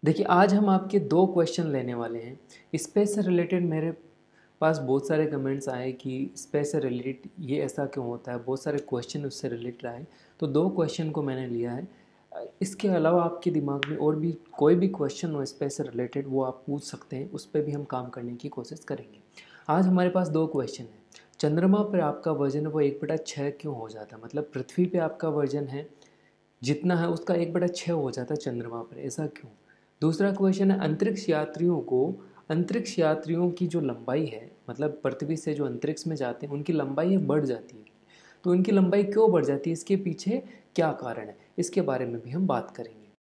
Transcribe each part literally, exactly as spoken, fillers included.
देखिए आज हम आपके दो क्वेश्चन लेने वाले हैं। स्पेस से रिलेटेड मेरे पास बहुत सारे कमेंट्स आए कि स्पेस से रिलेटेड ये ऐसा क्यों होता है, बहुत सारे क्वेश्चन उससे रिलेटेड आए, तो दो क्वेश्चन को मैंने लिया है। इसके अलावा आपके दिमाग में और भी कोई भी क्वेश्चन हो स्पेस से रिलेटेड वो आप पूछ सकते हैं, उस पर भी हम काम करने की कोशिश करेंगे। आज हमारे पास दो क्वेश्चन हैं। चंद्रमा पर आपका वजन वो एक बटा छः क्यों हो जाता है, मतलब पृथ्वी पे आपका वजन है जितना है उसका एक बटा छः हो जाता है चंद्रमा पर, ऐसा क्यों। दूसरा क्वेश्चन है अंतरिक्ष यात्रियों को अंतरिक्ष यात्रियों की जो लंबाई है, मतलब पृथ्वी से जो अंतरिक्ष में जाते हैं उनकी लंबाई बढ़ जाती है, तो उनकी लंबाई क्यों बढ़ जाती है, इसके पीछे क्या कारण है, इसके बारे में भी हम बात करेंगे।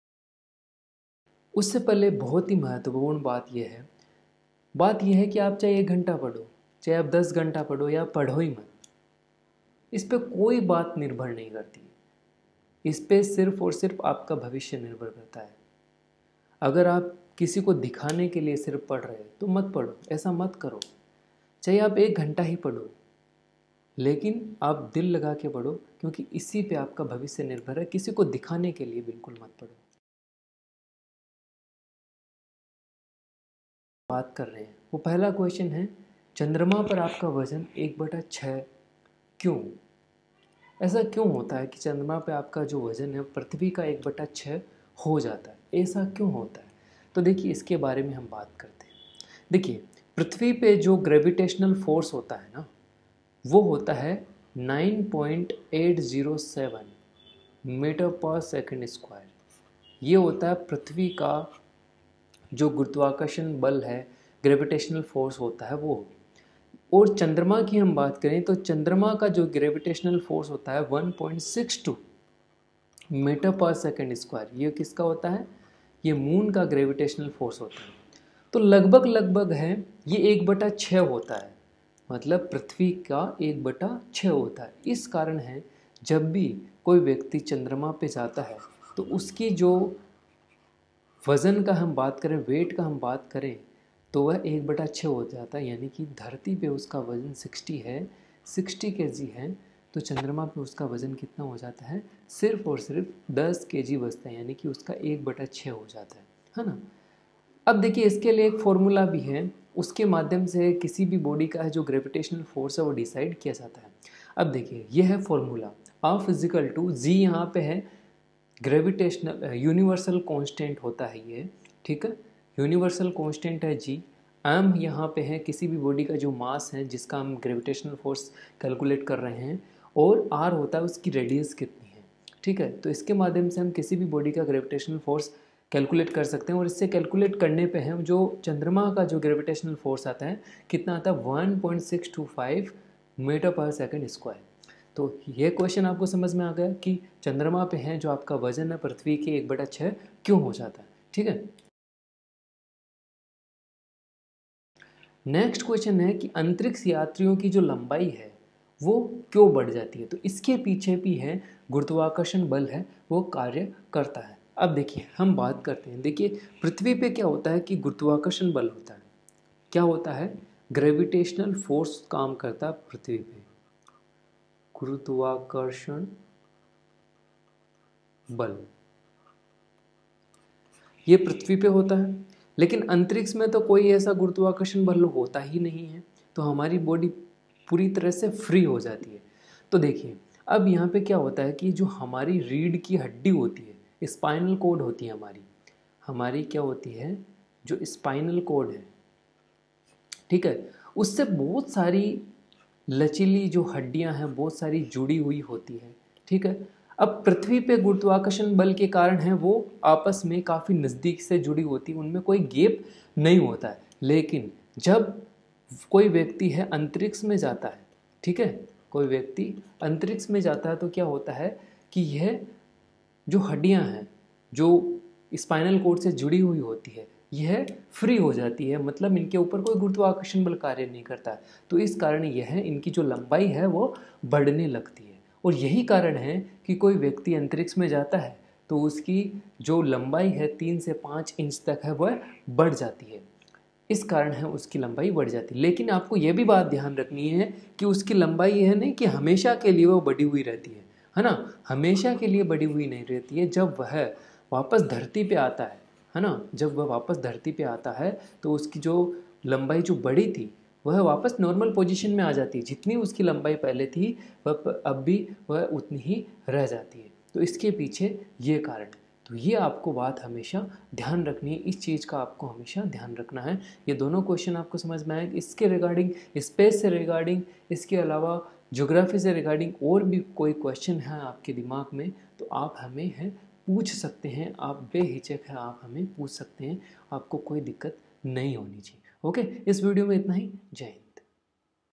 उससे पहले बहुत ही महत्वपूर्ण बात यह है बात यह है कि आप चाहे एक घंटा पढ़ो, चाहे आप दस घंटा पढ़ो या पढ़ो ही मत, इस पर कोई बात निर्भर नहीं करती। इस पर सिर्फ और सिर्फ आपका भविष्य निर्भर करता है। अगर आप किसी को दिखाने के लिए सिर्फ पढ़ रहे हैं तो मत पढ़ो, ऐसा मत करो। चाहे आप एक घंटा ही पढ़ो, लेकिन आप दिल लगा के पढ़ो, क्योंकि इसी पे आपका भविष्य निर्भर है। किसी को दिखाने के लिए बिल्कुल मत पढ़ो। बात कर रहे हैं वो पहला क्वेश्चन है, चंद्रमा पर आपका वजन एक बटा छः क्यों। ऐसा क्यों होता है कि चंद्रमा पे आपका जो वजन है पृथ्वी का एक बटा छः हो जाता है, ऐसा क्यों होता है। तो देखिए इसके बारे में हम बात करते हैं। देखिए पृथ्वी पे जो ग्रेविटेशनल फोर्स होता है ना, वो होता है nine point eight zero seven meter per second square. ये होता है पृथ्वी का जो गुरुत्वाकर्षण बल है, ग्रेविटेशनल फोर्स होता है वो। और चंद्रमा की हम बात करें तो चंद्रमा का जो ग्रेविटेशनल फोर्स होता है one point six two meter per second square. ये किसका होता है, ये मून का ग्रेविटेशनल फोर्स होता है। तो लगभग लगभग है ये एक बटा छः होता है, मतलब पृथ्वी का एक बटा छः होता है। इस कारण है जब भी कोई व्यक्ति चंद्रमा पे जाता है तो उसकी जो वज़न का हम बात करें, वेट का हम बात करें, तो वह एक बटा छः हो जाता है। यानी कि धरती पे उसका वज़न सिक्सटी है, सिक्सटी के जी है, तो चंद्रमा पे उसका वज़न कितना हो जाता है, सिर्फ और सिर्फ दस के जी बचता है, यानी कि उसका एक बटा छः हो जाता है है ना। अब देखिए इसके लिए एक फॉर्मूला भी है, उसके माध्यम से किसी भी बॉडी का जो ग्रेविटेशनल फोर्स है वो डिसाइड किया जाता है। अब देखिए ये है फॉर्मूला, आ फिजिकल टू जी, यहाँ पे है ग्रेविटेशनल यूनिवर्सल कांस्टेंट होता है ये, ठीक है, यूनिवर्सल कांस्टेंट है जी। एम यहाँ पे है किसी भी बॉडी का जो मास है जिसका हम ग्रेविटेशनल फोर्स कैलकुलेट कर रहे हैं, और आर होता है उसकी रेडियस कितनी है, ठीक है। तो इसके माध्यम से हम किसी भी बॉडी का ग्रेविटेशनल फोर्स कैलकुलेट कर सकते हैं, और इससे कैलकुलेट करने पे हम जो चंद्रमा का जो ग्रेविटेशनल फोर्स आता है कितना आता है, one point six two five meter per second square. तो ये क्वेश्चन आपको समझ में आ गया कि चंद्रमा पे है जो आपका वजन है पृथ्वी के एक बटा छः क्यों हो जाता है, ठीक है। नेक्स्ट क्वेश्चन है कि अंतरिक्ष यात्रियों की जो लंबाई है वो क्यों बढ़ जाती है। तो इसके पीछे भी है गुरुत्वाकर्षण बल है, वो कार्य करता है। अब देखिए हम बात करते हैं, देखिए पृथ्वी पे क्या होता है कि गुरुत्वाकर्षण बल होता है, क्या होता है, ग्रेविटेशनल फोर्स काम करता है पृथ्वी पे, गुरुत्वाकर्षण बल ये पृथ्वी पे होता है। लेकिन अंतरिक्ष में तो कोई ऐसा गुरुत्वाकर्षण बल होता ही नहीं है, तो हमारी बॉडी पूरी तरह से फ्री हो जाती है। तो देखिए अब यहाँ पे क्या होता है कि जो हमारी रीढ़ की हड्डी होती है, स्पाइनल कोड होती है हमारी हमारी क्या होती है, जो स्पाइनल कोड है, ठीक है, उससे बहुत सारी लचीली जो हड्डियां हैं बहुत सारी जुड़ी हुई होती है, ठीक है। अब पृथ्वी पे गुरुत्वाकर्षण बल के कारण है वो आपस में काफ़ी नज़दीक से जुड़ी होती है, उनमें कोई गैप नहीं होता है। लेकिन जब कोई व्यक्ति है अंतरिक्ष में जाता है, ठीक है, कोई व्यक्ति अंतरिक्ष में जाता है तो क्या होता है कि यह जो हड्डियां हैं जो स्पाइनल कोड से जुड़ी हुई होती है यह फ्री हो जाती है, मतलब इनके ऊपर कोई गुरुत्वाकर्षण बल कार्य नहीं करता है। तो इस कारण यह इनकी जो लंबाई है वो बढ़ने लगती है। और यही कारण है कि कोई व्यक्ति अंतरिक्ष में जाता है तो उसकी जो लंबाई है तीन से पाँच इंच तक है वह बढ़ जाती है, इस कारण है उसकी लंबाई बढ़ जाती है। लेकिन आपको यह भी बात ध्यान रखनी है कि उसकी लंबाई यह नहीं कि हमेशा के लिए वो बढ़ी हुई रहती है है ना, हमेशा के लिए बढ़ी हुई नहीं रहती है। जब वह वापस धरती पे आता है है ना, जब वह वापस धरती पे आता है तो उसकी जो लंबाई जो बड़ी थी वह वापस नॉर्मल पोजीशन में आ जाती है, जितनी उसकी लंबाई पहले थी वह अब भी वह उतनी ही रह जाती है। तो इसके पीछे ये कारण है। तो ये आपको बात हमेशा ध्यान रखनी है, इस चीज़ का आपको हमेशा ध्यान रखना है। ये दोनों क्वेश्चन आपको समझ में आए, इसके रिगार्डिंग, स्पेस से रिगार्डिंग, इसके अलावा ज्योग्राफी से रिगार्डिंग और भी कोई क्वेश्चन है आपके दिमाग में तो आप हमें है पूछ सकते हैं, आप बेहिचक है आप हमें पूछ सकते हैं, आपको कोई दिक्कत नहीं होनी चाहिए। ओके, इस वीडियो में इतना ही। जय हिंद।